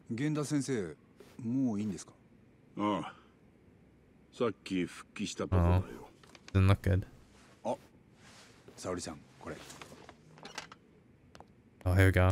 源田先生、もういいんですか？ ああ、さっき復帰したとこだよ。 Doesn't look good. あ、沙織さん、これ。 Oh, here we go.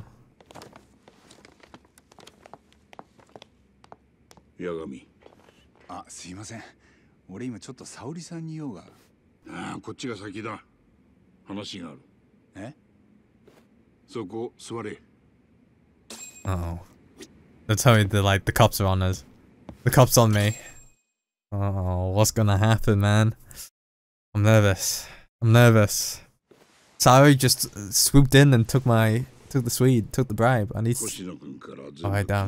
八神。 あ、すいません。俺今ちょっと沙織さんに用が。 ああ、こっちが先だ。話がある。 え？ そこ座れ。 Uh oh. They're telling me the cops are on us. The cops on me. Oh, what's gonna happen, man? I'm nervous. I'm nervous. Saori just swooped in and took the Swede, took the bribe. I need to... Oh, hey, damn.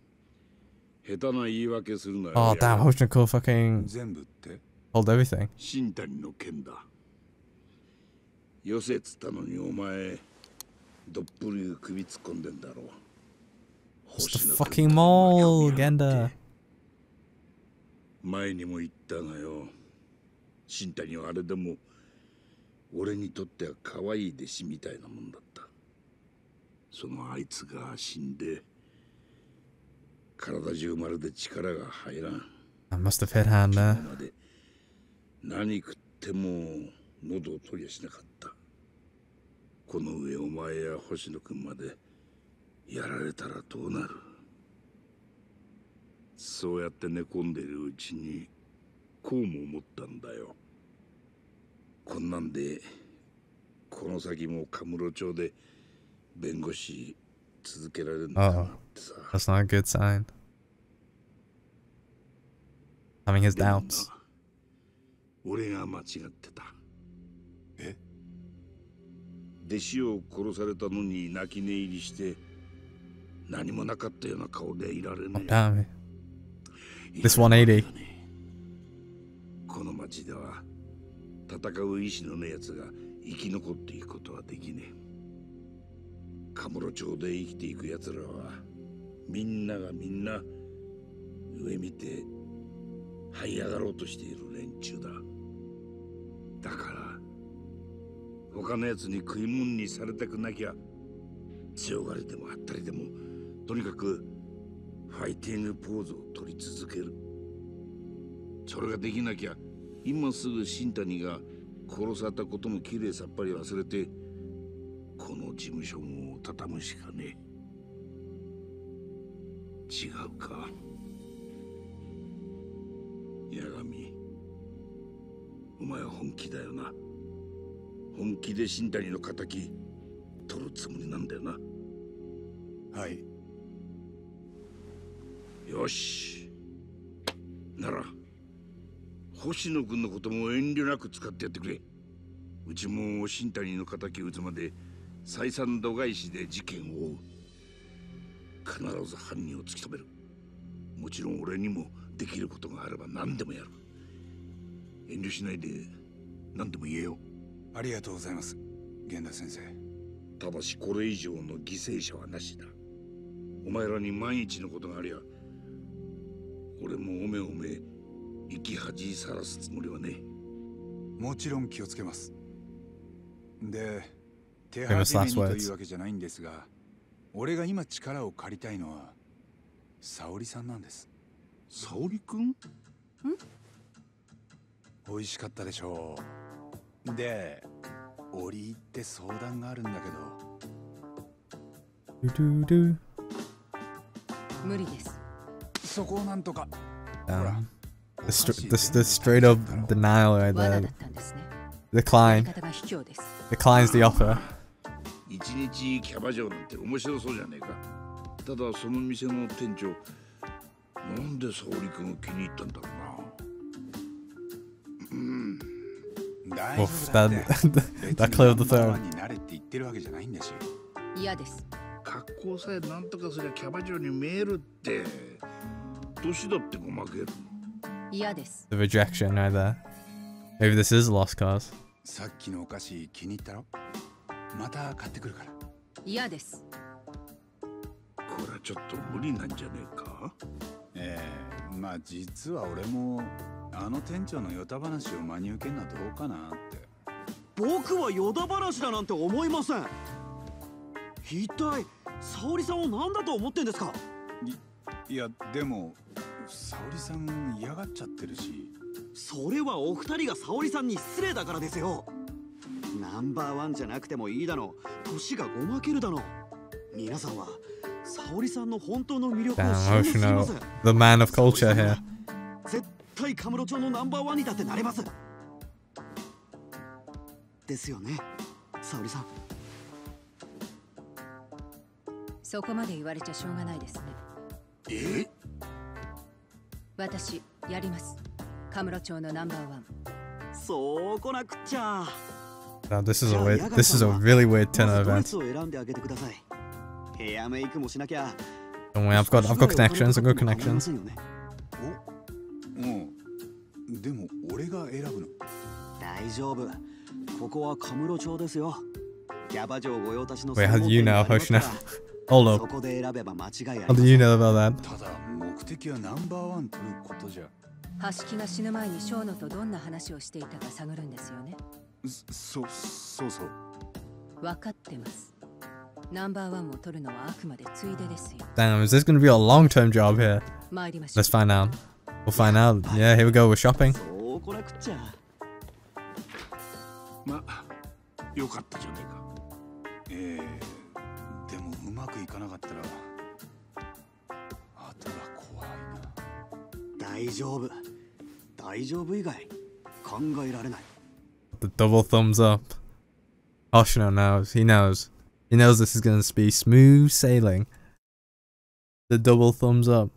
Oh, damn, Hoshinoko fucking hold everything. 新谷の件だ。よせっつったのにお前どっぷり首突っ込んでんだろう。 It's the fucking mole, Genda. 前にも言ったがよ。新谷はあれでも俺にとっては可愛い弟子みたいなもんだった。そのあいつが死んで体中まるで力が入らん。 I must have hit hand there. 何食っても喉を取りやしなかった。この上お前や星野君までやられたらどうなる。そうやって寝込んでるうちにこうも思ったんだよ。こんなんでこの先もカムロ町で弁護士続けられるんだなってさ。 That's not a good sign. Having his doubts. 俺が間違ってた。 え？ 弟子を殺されたのに泣き寝入りして何もなかったような顔でいられねえ。 Oh, damn it. This 180. この町では戦う意志のねえ奴が生き残っていくことはできねえ。カムロ町で生きていく奴らはみんながみんな上見て這い上がろうとしている連中だ。だから他の奴に食い物にされたくなきゃ強がりでもあったりでもとにかくファイティングポーズを取り続ける。それができなきゃ今すぐ新谷が殺されたこともきれいさっぱり忘れてこの事務所も畳むしかねえ。違うか八神、お前は本気だよな。本気で新谷の仇取るつもりなんだよな。 はい。 よし。なら星野君のことも遠慮なく使ってやってくれ。うちも新谷の仇討つまで採算度外視で事件を追う。必ず犯人を突き止める。もちろん俺にもできることがあれば何でもやる。遠慮しないで何でも言えよ。 ありがとうございます、源田先生。 ただしこれ以上の犠牲者はなしだ。お前らに万一のことがありゃ俺もおめおめ生き恥さらすつもりはね。 もちろん気をつけます。で、手始めにというわけじゃないんですが、俺が今力を借りたいのは沙織さんなんです。 沙織くん？ 美味しかったでしょう。で、折り入って相談があるんだけど。 無理です。 そこをなんとか。 The straight up denial right there. Declines the offer. 一日キャバ嬢なんて面白そうじゃねえか。ただその店の店長なんで沙織くんを気に入ったんだろうな。 Oof, that cleared the third. 嫌です。 格好さえなんとかすりゃキャバ嬢に見えるって。年だってごまける。 嫌です。 The rejection right there. Maybe this is a lost cause. さっきのお菓子気に入ったろ？また買ってくるから。 嫌です。 これはちょっと無理なんじゃねえか？ まあ実は俺もあの店長のヨタ話を真に受けるのはどうかなって。 僕はヨタ話だなんて思いません。一体沙織さんを何だと思ってんですか？ いやでも沙織さん嫌がっちゃってるし。 それはお二人が沙織さんに失礼だからですよ。ナンバーワンじゃなくてもいいだろう。年がごまけるだろう。皆さんは沙織さんの本当の魅力を知らなすぎます。 The man of culture here. 絶対カムロ町のナンバーワンにだってなれます。ですよね、沙織さん。 そこまで言われちゃしょうがないですね。私やります。カムロ町のナンバーワン。 そうこなくっちゃ。 Now this is a really weird turn of events. 選んであげてください。ヘアメイクもしなきゃ。 Don't worry, I've got connections. I've got connections. でも俺が選ぶの。 大丈夫。ここはカムロ町ですよ。キャバ嬢御用達の。 Wait, how do you know? How should I? Hold up. そこで選べば間違いありません。 How do you know about that? ただ目的はナンバーワン取ることじゃ。 橋木が死ぬ前にショーノとどんな話をしていたか探るんですよね。 そう。 分かってます。ナンバーワンを取るのはあくまでついでですよ。 Damn, is this going to be a long-term job here? 参りましょう。 Let's find out. We'll find out. Yeah, here we go. We're shopping. そうこなくっちゃ。 まあ、よかったじゃねえか。 でもうまくいかなかったらあとは怖いな。 大丈夫。大丈夫以外考えられない。 The double thumbs up. Hoshino knows. He knows. He knows this is going to be smooth sailing. The double thumbs up.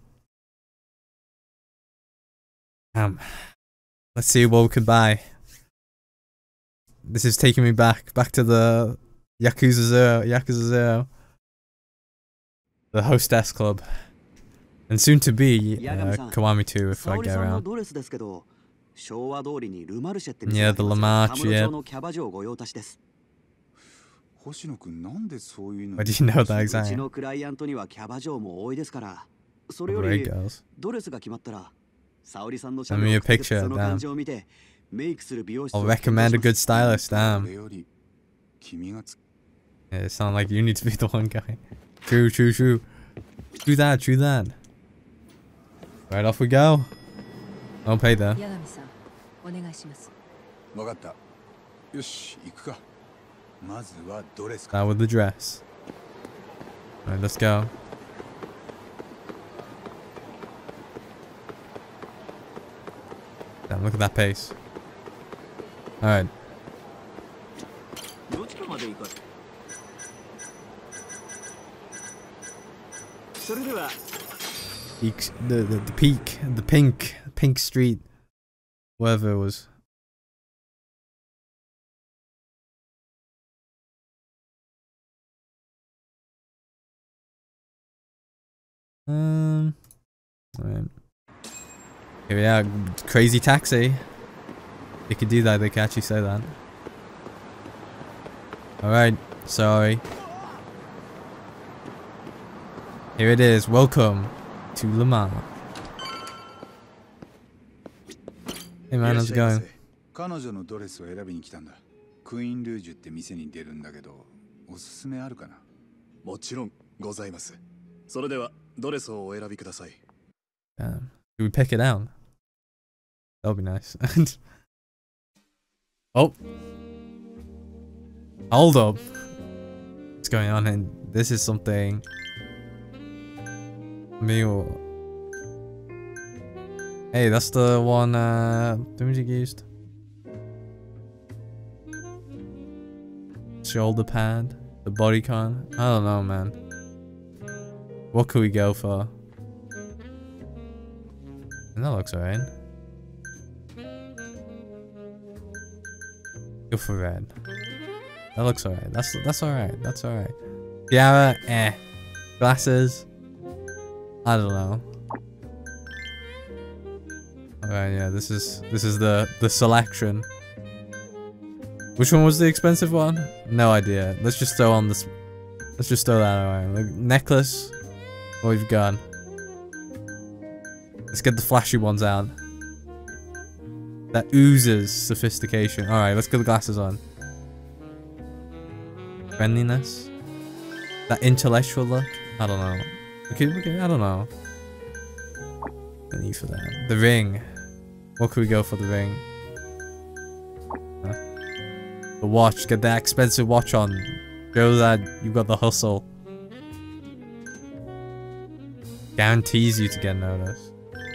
Let's see what we can buy. This is taking me back to the Yakuza Zero. The Hostess Club. And soon to be Kiwami 2 if I get around. Yeah, the Lamarche, yeah. Why do you know that exactly? Great girls. Send me a picture, damn. I'll recommend a good stylist, damn. Yeah, it sounds like you need to be the one guy. True. True that. Right, off we go. Don't pay there. That with the dress. Alright, let's go. Damn, look at that pace. Alright. The pink street, wherever it was. Alright. Here we are, crazy taxi. They could do that, they could actually say that. Alright, sorry. Here it is, welcome to Le Mans. Hey man, how's it going? 彼女のドレスを選びに来たんだ。クイーンルージュって店に出るんだけど、おすすめあるかな？ もちろんございます。それではドレスをお選びください。 Damn. Do we pick it down? That'll be nice. Oh. Hold up. What's going on? And this is something. Hey, that's the one Doomsday used. Shoulder pad, the bodycon. I don't know, man. What could we go for? And that looks alright. Go for red. That looks alright. That's alright. That's alright. Tiara, eh. Glasses. I don't know. Alright, yeah, this is the selection. Which one was the expensive one? No idea. Let's just throw on this. Let's just throw that away. Like, necklace. What we've got. Let's get the flashy ones out. That oozes sophistication. Alright, let's get the glasses on. Friendliness. That intellectual look. I don't know. Okay, I don't know. No need for that. The ring. What could we go for the ring? Huh? The watch. Get that expensive watch on. Show that you got the hustle. Guarantees you to get noticed.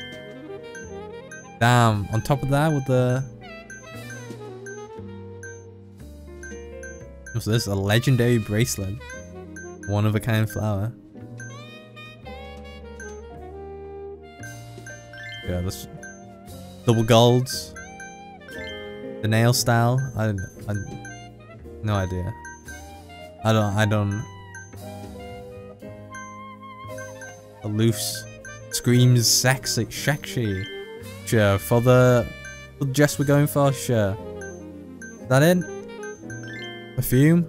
Damn. On top of that, with the... What's this? A legendary bracelet. One of a kind flower. Yeah, that's double golds. The nail style. I no idea. I don't. A loose screams sexy. Sure, for the dress we're going for. Sure. Is that it? Perfume.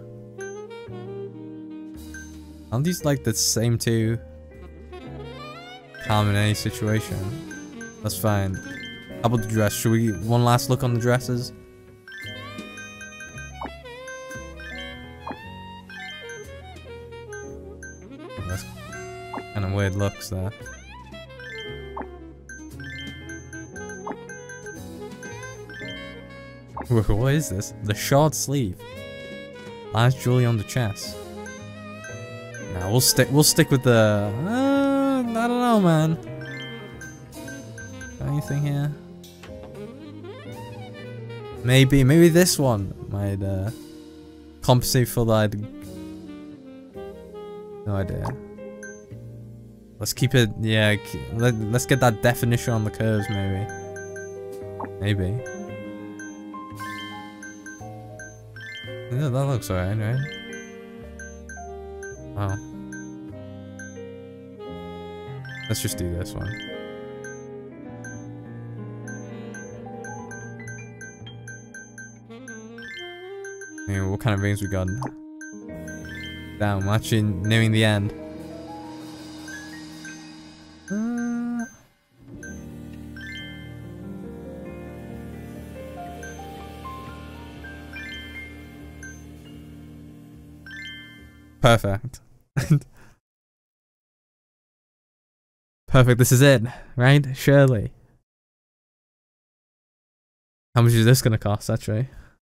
Aren't these like the same two? Calm in any situation. That's fine. How about the dress? Should we one last look on the dresses? That's kind of weird looks there. What is this? The short sleeve. Large jewelry on the chest. Nah, we'll stick with the. I don't know, man. Anything here? Maybe this one might compensate for that. No idea. Let's keep it. Yeah, let's get that definition on the curves. Maybe. Yeah, that looks alright, right? Wow. Let's just do this one. Anyway, what kind of rings we got? Damn, we're actually nearing the end. Perfect. Perfect, this is it, right? Surely. How much is this gonna cost, actually?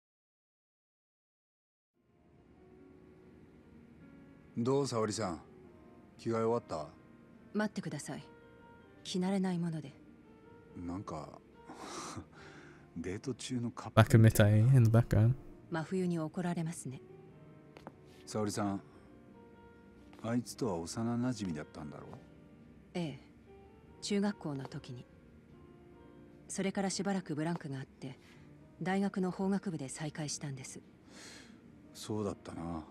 どう沙織さん、着替え終わった？ 待ってください。着慣れないもので。 なんかデート中のカップル。 Backみたい in the background。 真冬に怒られますね。 沙織さん、あいつとは幼馴染だったんだろう？ ええ、中学校の時に。それからしばらくブランクがあって、大学の法学部で再会したんです。 そうだったな。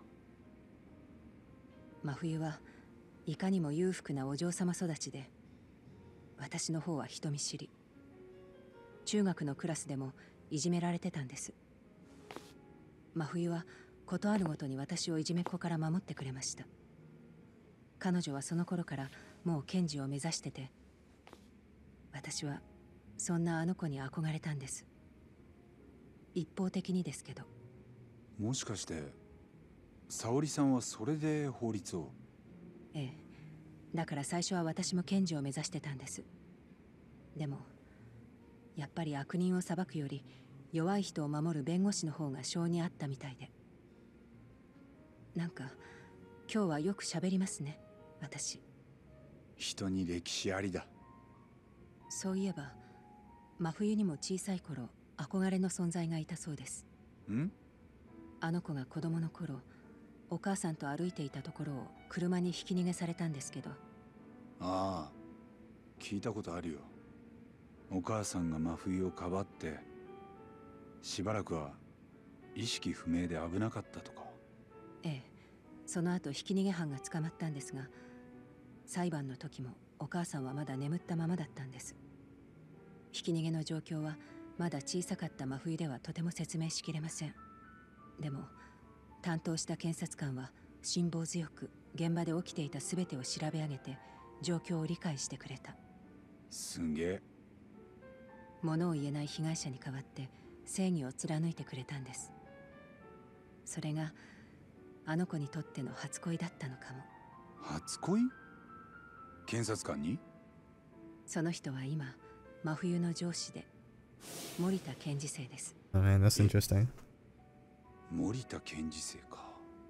真冬はいかにも裕福なお嬢様育ちで、私の方は人見知り。中学のクラスでもいじめられてたんです。真冬はことあるごとに私をいじめっ子から守ってくれました。彼女はその頃からもう検事を目指してて、私はそんなあの子に憧れたんです。一方的にですけど。 もしかして沙織さんはそれで法律を？ ええ、だから最初は私も検事を目指してたんです。でもやっぱり悪人を裁くより弱い人を守る弁護士の方が性に合ったみたいで。なんか今日はよく喋りますね、私。 人に歴史ありだ。 そういえば真冬にも小さい頃憧れの存在がいたそうです。 ん？ あの子が子供の頃、お母さんと歩いていたところを車にひき逃げされたんですけど。 ああ、聞いたことあるよ。お母さんが真冬をかばってしばらくは意識不明で危なかったとか。 ええ、その後ひき逃げ犯が捕まったんですが、裁判の時もお母さんはまだ眠ったままだったんです。ひき逃げの状況はまだ小さかった真冬ではとても説明しきれません。でも担当した検察官は辛抱強く現場で起きていた全てを調べ上げて状況を理解してくれた。 すげえ。 物を言えない被害者に代わって正義を貫いてくれたんです。それがあの子にとっての初恋だったのかも。 初恋？ 検察官に？ その人は今真冬の上司で森田検事正です。 Oh man, that's interesting. 森田検事正か。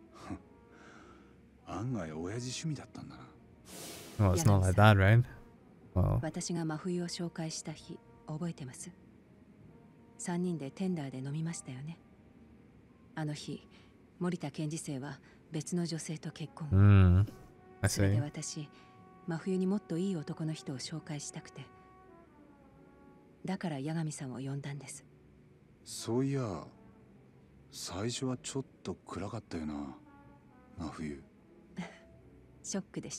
案外親父趣味だったんだな。 Well, it's not like that, right? Well, 私が真冬を紹介した日覚えてます？3人でテンダーで飲みましたよね。あの日森田検事正は別の女性と結婚。 I それで see. 私真冬にもっといい男の人を紹介したくて、だから八神さんを呼んだんです。 そういや、最初はちょっと暗かったよな、真冬。 ショックでした。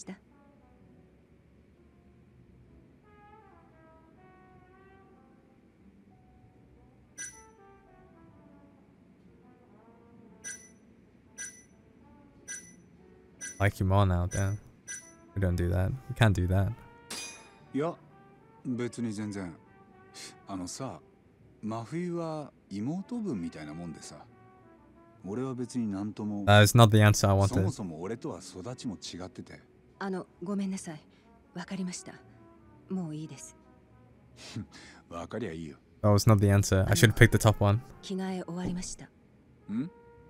Like you more now, damn. We don't do that. We can't do that. いや、別に全然。あのさ、真冬は妹分みたいなもんでさ。俺は別になんとも。 That is not the answer I そも wanted. そも俺とは育ちも違ってて。 ごめんなさい。わかりました。もういいです。 わかりゃいいよ。 That was not the answer. I should have picked the top one. 着替え終わりました。 ん？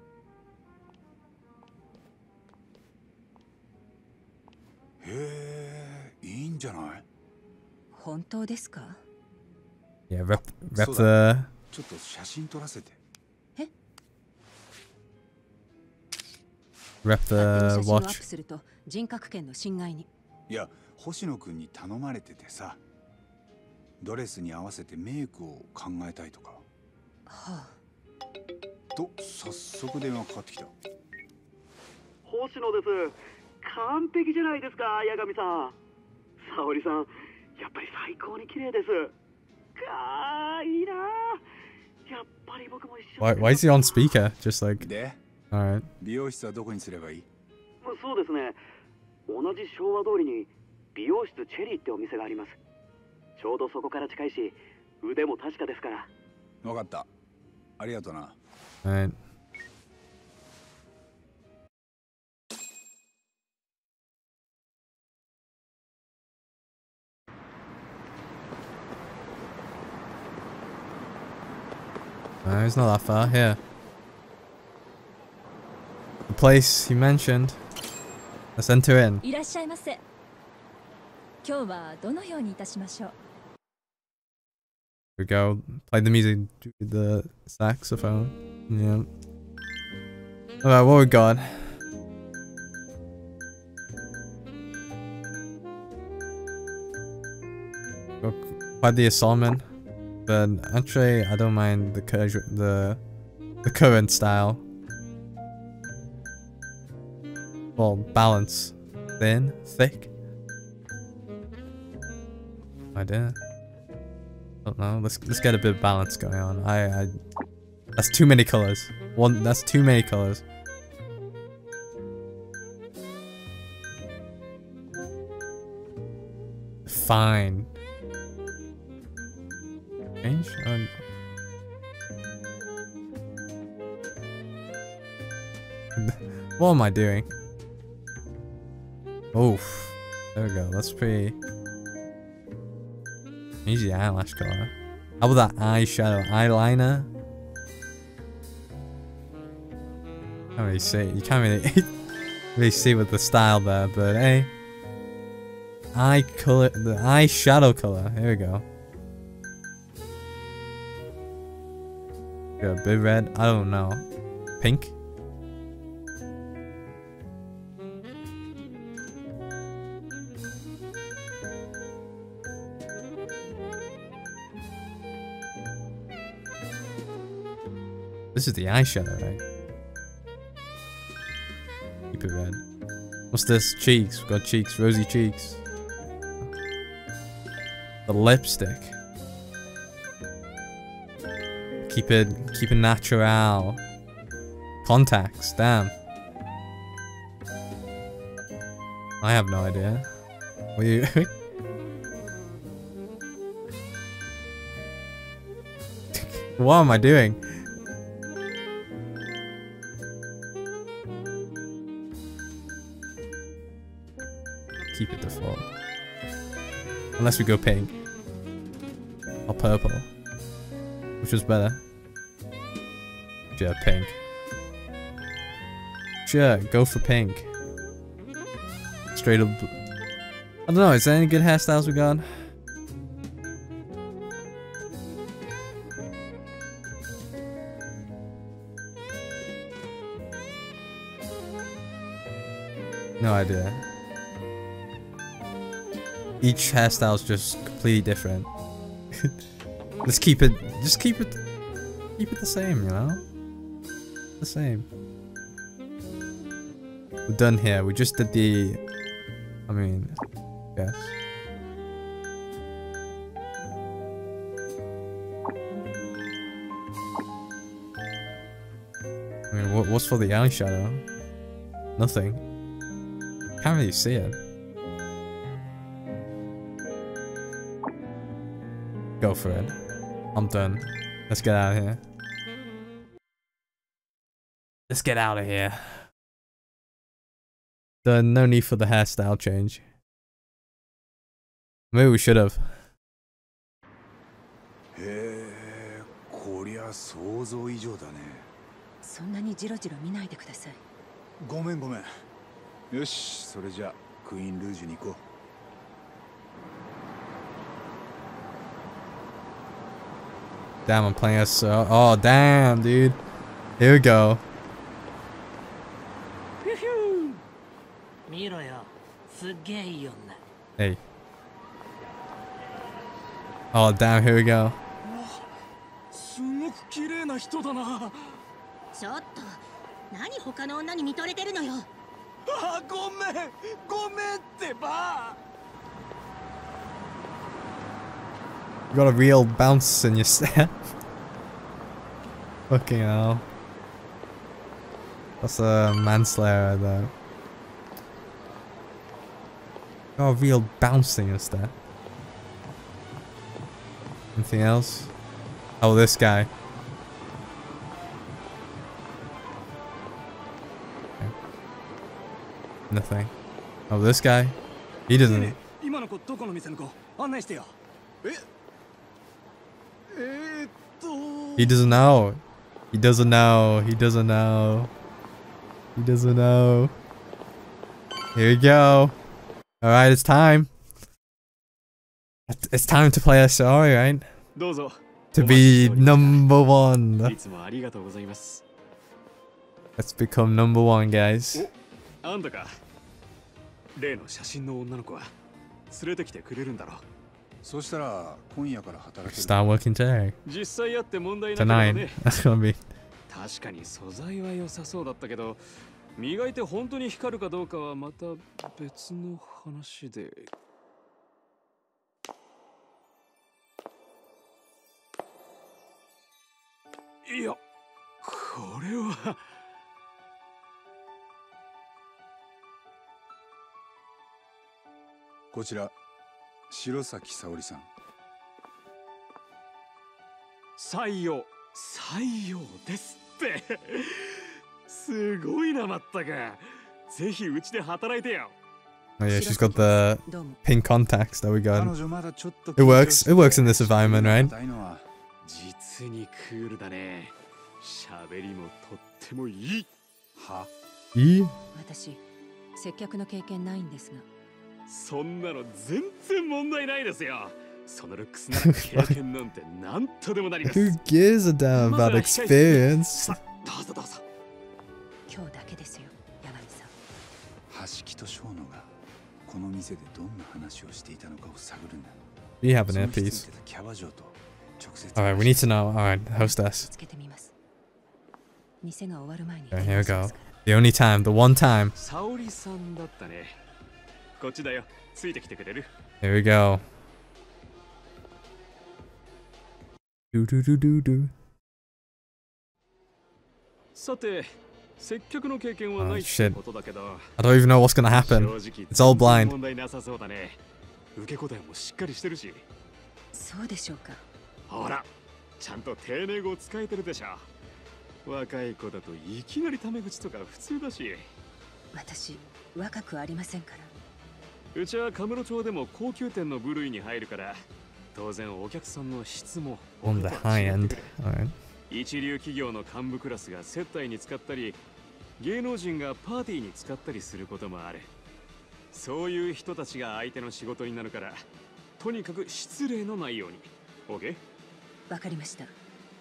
へえ、いいんじゃない？ 本当ですか？ Yeah, rep So the ちょっと写真撮らせて。 rep 勝手に the 写真をアッ watch. プすると人格権の侵害に。 いや、星野くんに頼まれててさ、ドレスに合わせてメイクを考えたいとか。 はあ。 と、早速電話かかってきた。 星野です。完璧じゃないですか、八神さん。沙織さん、やっぱり最高に綺麗です。いいな。やっぱり僕も一緒。 Why is he on speaker? Just like, で、 alright. 美容室はどこにすればいい？ そうですね。同じ昭和通りに美容室チェリーってお店があります。ちょうどそこから近いし、腕も確かですから。 わかった。ありがとな。 Alright. It's not that far. Here. The place he mentioned. Let's enter in. いらっしゃいませ。今日はどのようにいたしましょう。 Here we go. Play the music, do the saxophone. Yeah. Alright, what we got? Got quite the assortment, but actually I don't mind the casual, the current style. Well, balance, thin, thick. I did. Don't know. Let's get a bit of balance going on. That's too many colors. That's too many colors. Fine. Change? What am I doing? Oof. There we go. That's pretty easy eyelash color. How about that eyeshadow? Eyeliner? Can't really see. You can't really, really see with the style there, but hey. Eye color, the eyeshadow color. Here we go. Got a bit red. I don't know. Pink? This is the eyeshadow, right? Keep it red. What's this? Cheeks. We've got cheeks. Rosy cheeks. The lipstick. Keep it natural. Contacts. Damn. I have no idea. What are you... What am I doing? keep it default. Unless we go pink. Or purple. Which was better? Yeah, pink. Sure, go for pink. Straight up. I don't know, is there any good hairstyles we got? No idea. Each hairstyle is just completely different. Let's keep it. Just keep it the same, you know. The same. We're done here. We just did the. I mean, yes. I mean, what's for the eyeshadow? Nothing. Can't really see it. Go for it. I'm done. Let's get out of here. Let's get out of here. No need for the hairstyle change. Maybe we should have. こりゃ想像以上だね。 そんなにジロジロ見ないでください。 ごめんごめん。よし、それじゃクイーンルージュに行こう。 Damn, I'm playing us so. Oh, damn, dude. Here we go. Hey. Oh, damn, here we go. すごく綺麗な人だな。 ちょっと、何他の女に見とれてるのよ。 あ、ごめんってば。 You got a real bounce in your step. Fucking hell. That's a manslayer right there. Got a real bounce in your step. Anything else? Oh, this guy. Okay. Nothing. Oh, this guy. He doesn't. He doesn't know. He doesn't know. He doesn't know. He doesn't know. Here we go. Alright, it's time. It's time to play a story, right? To be number one. Let's become number one, guys. Start working today. Tonight. That's gonna be. 確かに素材は良さそうだったけど、磨いて本当に光るかどうかはまた別の話で。いや、これは。 こちら、白崎沙織さん。 採用ですって。すごいな、まったく。ぜひうちで働いてよ。 Oh yeah, she's got the pink contacts that we got. It works. It works in this environment, right? 実にクールだね。喋りもとってもいい。 は？ いい？ 私、接客の経験ないんですが。 そんなの全然問題ないですよ。そのルックスなら経験なんて何とでもなります。 Who gives a damn about experience? どうぞどうぞ。 今日だけですよ、山根さん。 橋木と小野がこの店でどんな話をしていたのかを探るんだ。 We have an earpiece. Alright, we need to know. Alright, hostess. Okay, here we go. The only time, the one time. 沙織さんだったね。こっちだよ。ついてきてくれる？ Here we go. Do do do do do. さて、接客の経験はないってことだけど。 I don't even know what's gonna happen. It's all blind. 問題なさそうだね。受け答えもしっかりしてるし。 そうでしょうか。 ほら、ちゃんと丁寧語を使えてるでしょ。若い子だといきなりタメ口とか普通だし。 私、若くありませんから。 うちはカムロ町でも高級店の部類に入るから、当然お客さんの質も On the high end. Alright. 一流企業の幹部クラスが接待に使ったり、芸能人がパーティーに使ったりすることもある。そういう人たちが相手の仕事になるから、とにかく失礼のないように。OK？ わかりました。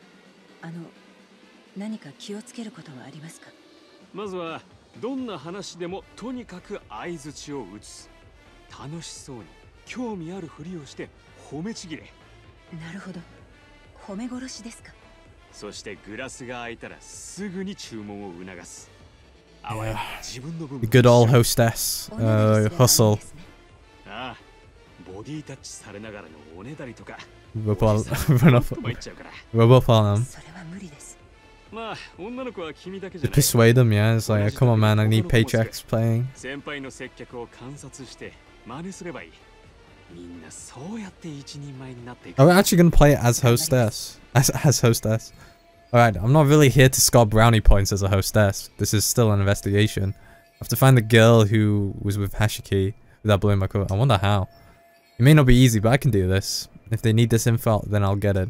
何か気をつけることはありますか？ まずはどんな話でもとにかく相槌を打つ。楽しそうに興味あるふりをして褒めちぎれ。 なるほど。褒め殺しですか？ そしてグラスが開いたらすぐに注文を促す。 Yeah. Good old hostess. Hustle. ああ、ボディタッチされながらのおねだりとか。 Rub up on them. それは無理です。 まあ、女の子は君だけじゃない。 Persuade them, yeah. It's like, come on, man, I need paychecks playing. 先輩の接客を観察して真似すればいい。みんなそうやって一人前になっていく。 Are we actually gonna play it as hostess? As hostess? Alright, I'm not really here to score brownie points as a hostess. This is still an investigation. I have to find the girl who was with Hashiki without blowing my coat. I wonder how. It may not be easy, but I can do this. If they need this info, then I'll get it.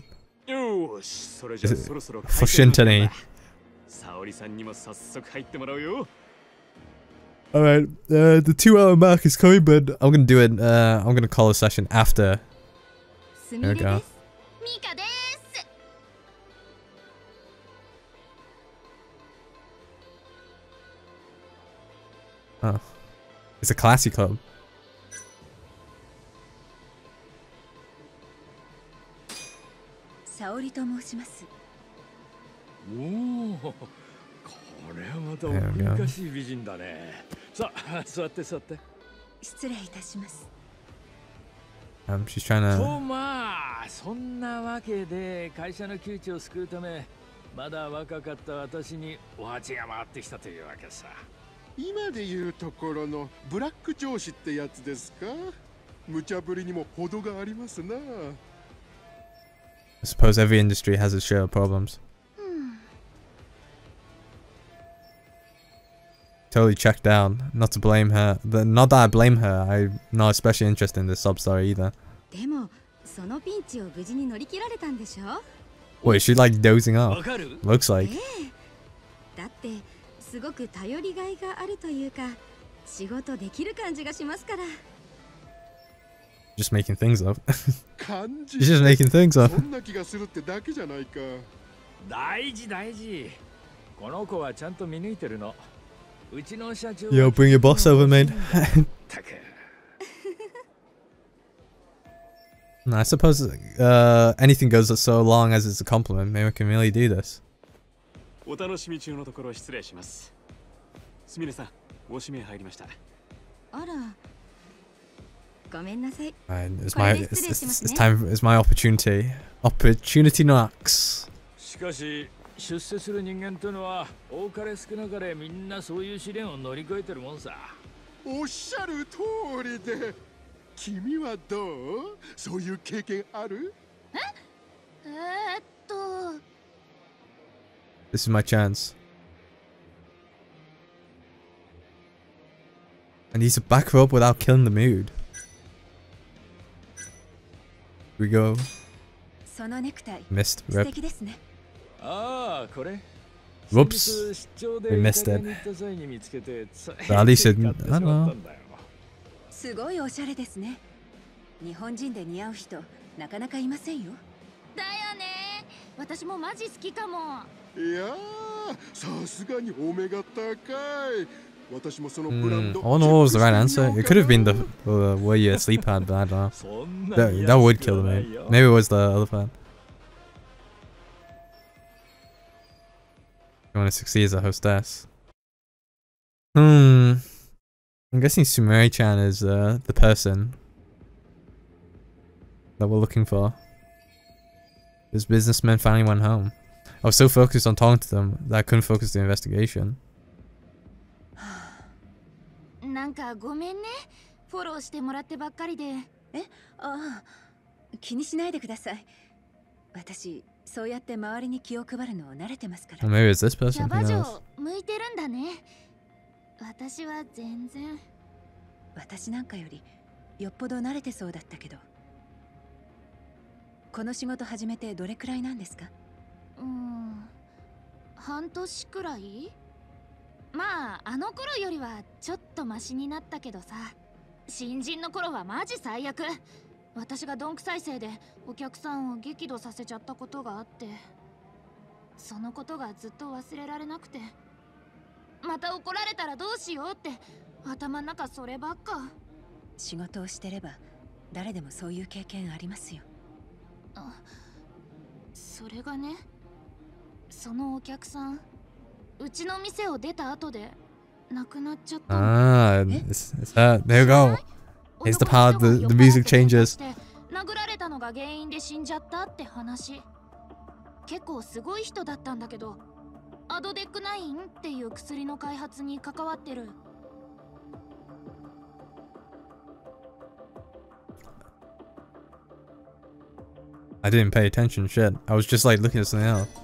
For Shintani. Alright, the 2 hour mark is coming, but I'm gonna do it. I'm gonna call a session after. There we go. Oh. It's a classy club. Saori と申します。 おお、これはまた奥ゆかしい美人だね。さあ、座って座って。 失礼いたします。 She's trying to. とまあ、そんなわけで会社の窮地を救うため、まだ若かった私にお鉢が回ってきたというわけさ。 今でいうところのブラック上司ってやつですか？無茶ぶりにも程がありますな。 I suppose every industry has its share of problems. Totally checked out. Not to blame her. Not that I blame her. I'm not especially interested in this sub story either. でもそのピンチを無事に乗り切られたんでしょ? Wait, is she like dozing off? Looks like. だってすごく頼りがいがあるというか、仕事できる感じがしますから。 Just making things up. She's just making things up. そんな気がするってだけじゃないか。 大事大事。この子はちゃんと見抜いてるの。うちの社長。 Yo, bring your boss over, mate. No, I suppose anything goes so long as it's a compliment. Maybe we can really do this. お楽しみ中のところ失礼します。すみれさん、ご指名入りました。 あら。ごめんなさい。 It's time. It's my opportunity. Opportunity knocks. しかし出世する人間というのは多かれ少なかれみんなそういう試練を乗り越えてるもんさ。 おっしゃる通りで。君はどう？そういう経験ある？ This is my chance. I need to back her up without killing the mood. Here we go. Missed. Rip. Whoops. We missed it. But at least it, I don't know. すごいおしゃれですね。日本人で似合う人なかなかいませんよ。 だよね。私もマジ好きかも。 いやー、さすがにお目が高い。私もそのブランド。 I don't know what was the right answer. It could have been the where you sleep had, but I don't know. That would kill me. Maybe it was the other fan. You want to succeed as a hostess? I'm guessing Sumeri-chan is the person that we're looking for. This businessman finally went home. I was so focused on talking to them that I couldn't focus the investigation. なんかごめんね。フォローしてもらってばっかりで。 気にしないでください。私、そうやって周りに気を配るのを慣れてますから。 Maybe it's this person. キャバ嬢向いてるんだね。私は全然。 私なんかよりよっぽど慣れてそうだったけど。この仕事始めてどれくらいなんですか？ 半年くらい。まああの頃よりはちょっとマシになったけどさ、新人の頃はマジ最悪。私がどんくさいせいでお客さんを激怒させちゃったことがあって、そのことがずっと忘れられなくて、また怒られたらどうしようって頭の中そればっか。 仕事をしてれば誰でもそういう経験ありますよ。 それがね、そのお客さんうちの店を出た後で亡くなっちゃった。 It's that. There you go. Here's the part the music changes. 殴られたのが原因で死んじゃったって話。結構すごい人だったんだけど、アドデックナインっていう薬の開発に関わってる。 I didn't pay attention, shit. I was just like looking at something else.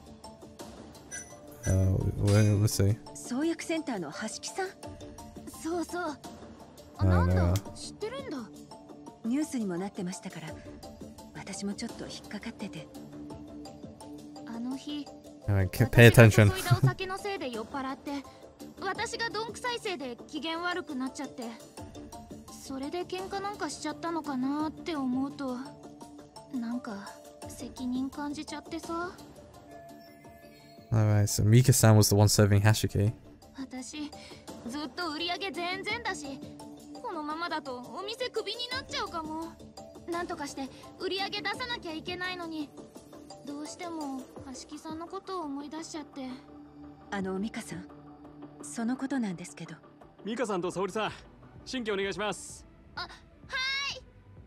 Let's see. 創薬センターの橋木さん。 そうそう。なんだ、知ってるんだ。 ニュースにもなってましたから、私もちょっと引っかかってて。 あの日、 pay attention. お酒のせいで酔っ払って、私がどんくさいせいで機嫌悪くなっちゃって、それで喧嘩なんかしちゃったのかなって思うと、なんか責任感じちゃってさ。 Alright, so Mika-san was the one serving Hashiki. 私ずっと売り上げ全然だし、このままだとお店クビになっちゃうかも。なんとかして売り上げ出さなきゃいけないのに、どうしても橋木さんのことを思い出しちゃって。 ミカさん、そのことなんですけど。 ミカさんと沙織さん、新規お願いします。 はい。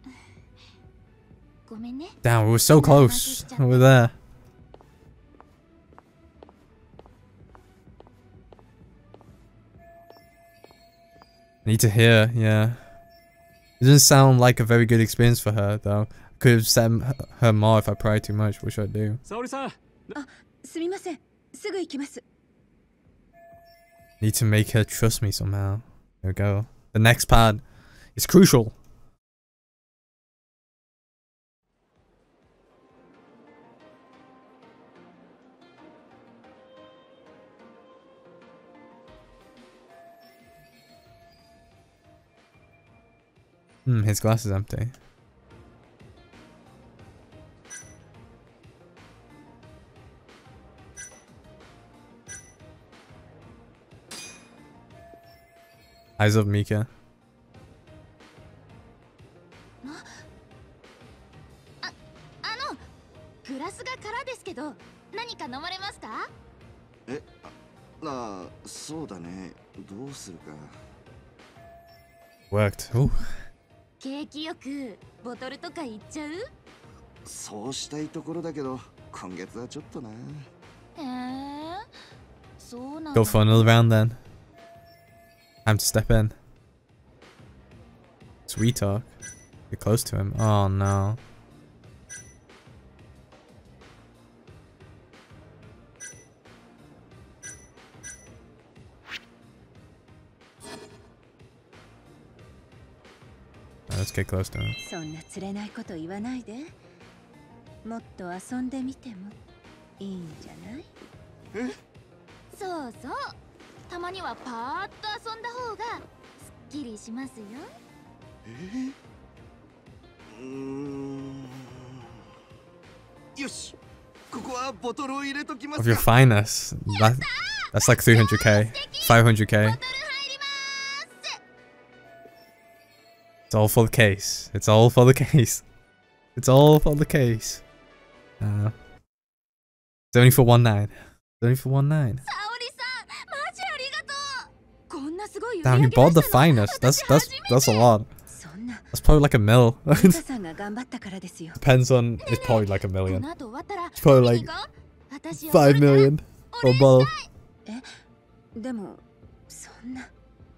ごめんね。 Damn, we were so close. Over there. Need to hear, yeah. It doesn't sound like a very good experience for her, though. Could have set her more if I pried too much. What should I do? 沙織さん。 すみません。すぐ行きます。 Need to make her trust me somehow. There we go. The next part is crucial. His glass is empty. Eyes of Mika. グラスが空ですけど、何か飲まれますか？ そうだね。どうするか。 Worked. Ooh. 景気よくボトルとかいっちゃう？ そうしたいところだけど、今月はちょっとな。 そうなんだ。 Go for another round then. Time to step in. Sweet talk. Get close to him. Oh no. Let's get close to him. そんな釣れないこと言わないで。もっと遊んでみてもいいんじゃない？ そうそう。たまにはパーッと遊んだ方がすっきりしますよ。 よし。ここはボトルを入れときます Of your finest. That's like 300k, 500k. It's all for the case. It's all for the case. It's all for the case. It's only for 19. It's only for 19. Damn, you bought the finest. That's a lot. That's probably like a mil. Depends on. It's probably like a million. It's probably like 5 million for a bottle. でもそんな。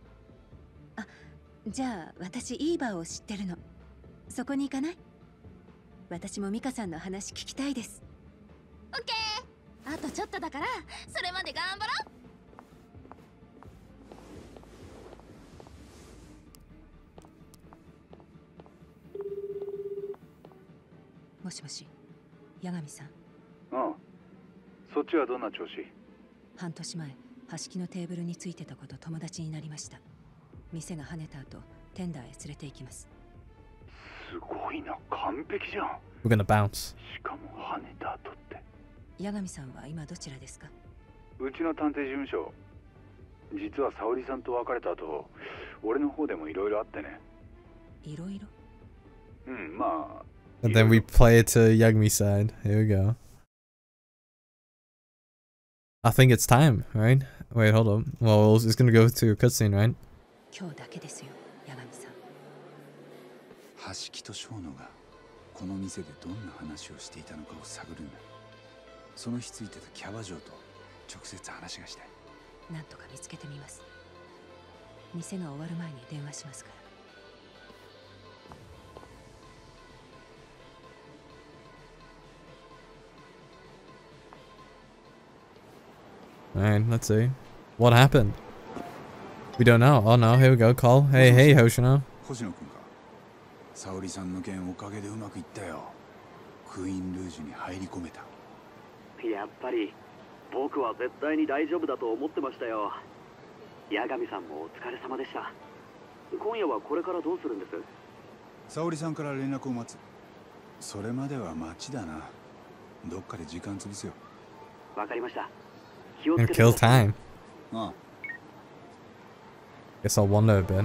じゃあ私イーバーを知ってるの。そこに行かない？私もミカさんの話聞きたいです。 オッケー。あとちょっとだからそれまで頑張ろう。 もしもし、八神さん。 ああ、そっちはどんな調子？ 半年前、端木のテーブルについてた子と友達になりました。店が跳ねた後、テンダーへ連れて行きます。 すごいな、完璧じゃん。 We're gonna bounce. しかも跳ねた後って。 八神さんは今どちらですか？ うちの探偵事務所。実は沙織さんと別れた後、俺の方でもいろいろあってね。 いろいろ？ うん、まあ。 And then we play it to Yagmi's side. Here we go. I think it's time, right? Wait, hold up. Well, it's gonna go to a cutscene, right? 今日だけですよ、八神さん。 端木と小野がこの店でどんな話をしていたのかを探るんだ。その日ついてたキャバ嬢と直接話がしたい。 なんとか見つけてみます。店が終わる前に電話しますから。 Alright, let's see. What happened? We don't know. Oh no, here we go. Call. Hey, hey, Hoshino. 星野くんか。沙織さんの件おかげでうまくいったよ。クイーンルージュに入り込めた。 やっぱり僕は絶対に大丈夫だと思ってましたよ。八神さんもお疲れ様でした。今夜はこれからどうするんです？ 沙織さんから連絡を待つ。それまでは待ちだな。どっかで時間潰すよ。 わかりました。 And kill time. ああ。 Guess I'll wander a bit.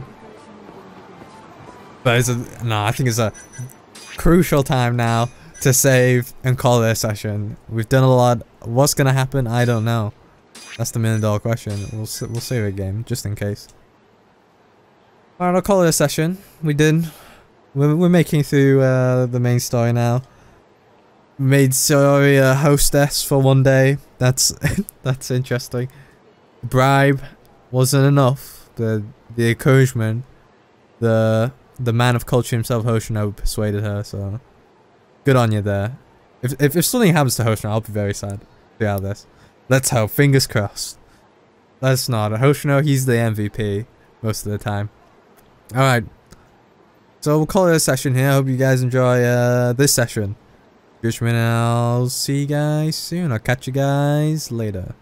But it's no, I think it's a crucial time now to save and call it a session. We've done a lot. What's gonna happen? I don't know. That's the $1 million question. We'll save a game just in case. Alright, I'll call it a session. We did. We're making through the main story now. Made Saori a hostess for one day. That's that's interesting. Bribe wasn't enough. The encouragement, the man of culture himself, Hoshino, persuaded her. So good on you there. If something happens to Hoshino, I'll be very sad. See how this. Let's hope. Fingers crossed. Let's not. Hoshino, he's the MVP most of the time. All right. So we'll call it a session here. I hope you guys enjoy this session. Judgment, and I'll see you guys soon. I'll catch you guys later.